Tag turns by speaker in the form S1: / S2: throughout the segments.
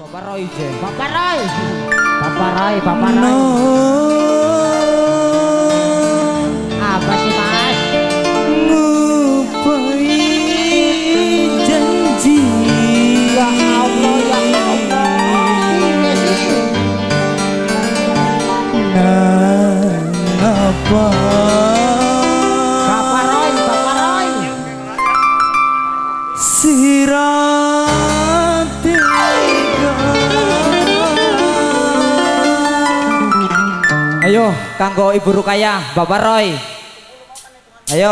S1: Bapak Roy, Bapak Roy, Bapak Roy, Bapak Roy.
S2: No.
S1: Apa sih Mas?
S2: Ngupai janji.
S1: Ya Allah, ya Allah. Ini sih.
S2: Ngapa?
S1: Bapak Roy, Bapak Roy.
S2: Sirat tega.
S1: Ayo, kanggo Ibu Rukaya, Bapak Roy. Ayo.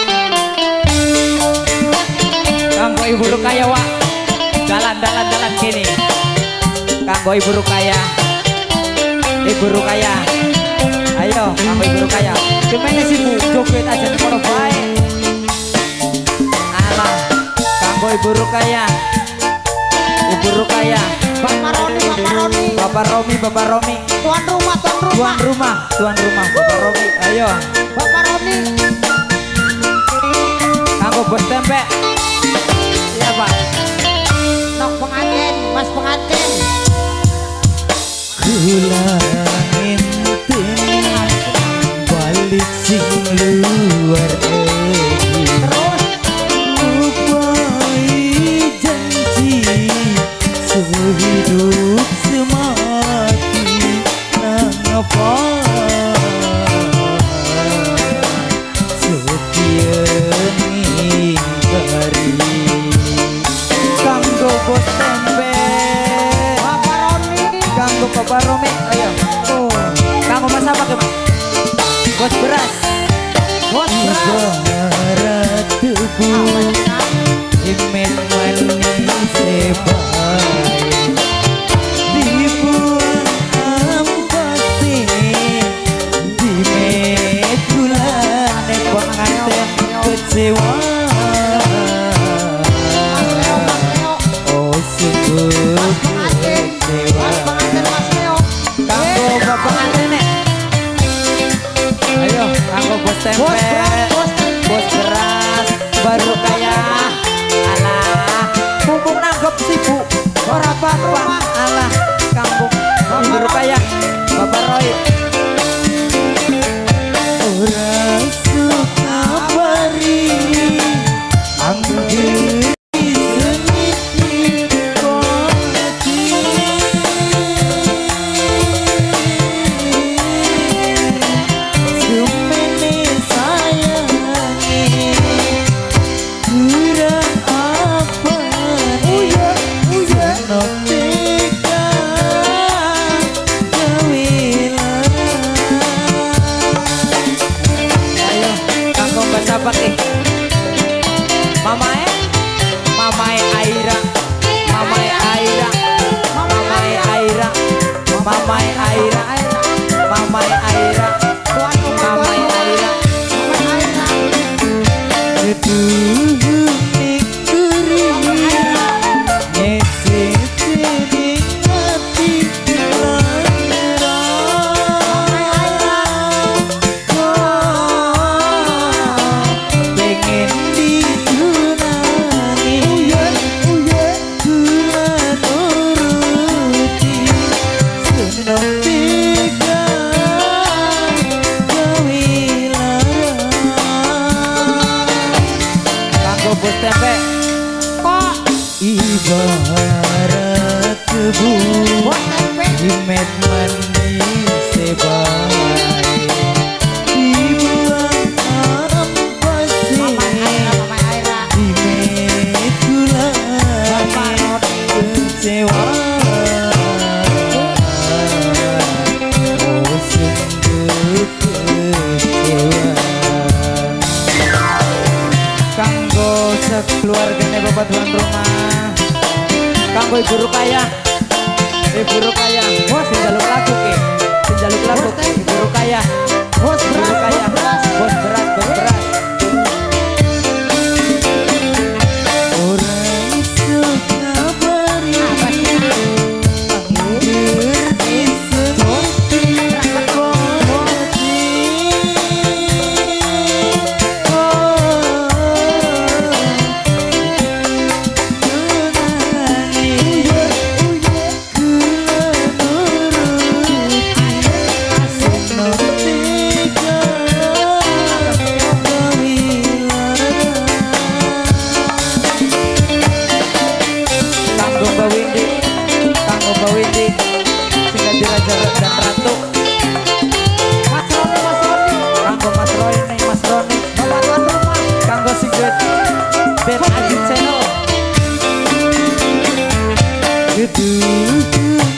S1: Kanggo Ibu Rukaya, Wak. Jalan gini. Kanggo Ibu Rukaya. Ibu Rukaya. Ayo, kanggo Ibu Rukaya. Gimana sih Bu? Joget aja di kono bae. Alah, kanggo Ibu Rukaya. Ibu Rukaya.
S3: Bapak Roni, Bapak Roni.
S1: Bapak Romi, Bapak Romi.
S3: Tuan rumah, tuan rumah.
S1: Tuan rumah, Bapak Romi. Ayo.
S3: Bapak Roni.
S1: Kanggo bos tempe. Iya Pak.
S3: Nok pengantin, Mas pengantin.
S2: Kula ngenten balik sing luar negeri.
S3: Terus
S2: Ngupai janji sehidup semati. Nangapa setia ningkari.
S1: Kanggo bos tempe.
S3: Bapak Roni.
S1: Kanggo Bapak Romi. Ayo. Oh. Kanggo Mas apa ke Mas? Bos beras.
S3: Bos beras.
S2: Ibarat debu imen manis sebaik dibuang ampase di met bulan pengantin kecewa. Oh sungguh
S3: Mas pengantin.
S2: kecewa.
S3: Mas pengantin, Mas Leo.
S1: Kanggo Bapak pengantin nek. Ayo, kanggo bos tempe.
S3: Bos beras, bos tempe.
S1: Bos beras baru kaya. Alah, mumpung nanggep sih Bu. Ora apa-apa. Alah, kanggo baru kaya. Bapak Roy.
S2: Orang suka bari anggere seniti kolati sumene sayangi kurang apa senok tega gawilan.
S1: Ayo, kanggo Mbak Sabak nih. Mamae Aira. Mamae Aira. Mamae Aira. Mamae Aira. Mamae Aira.
S3: Tuan rumah,
S1: Mamae Aira.
S3: Mamae Aira.
S2: Aduh nikuri nyesete di hati lara. Pengen ditunani kula nuruti seneng tega gawe
S1: Kanggo bos tempe.
S3: Kok
S2: ibarat debu
S3: bos tempe.
S2: imet manis sebaik dibuang ampase
S3: Mamae Aira, Mamae Aira.
S2: imet gula
S3: Bapak Roni.
S2: kecewa. Oh sungguh kecewa.
S1: Kanggo sekeluarganya Bapak tuan rumah. Kanggo Ibu Rukaya. Ibu Rukaya. Wah, sinjaluk lagu ke. Sinjaluk lagu ke Ibu Rukaya.
S3: Bos
S1: Ibu
S3: beras,
S1: Rukaya.
S3: bos beras.
S1: Bos beras, bos beras.
S2: Orang suka bari
S3: Apa sih?
S2: anggere seniti kolati. Oh Aduh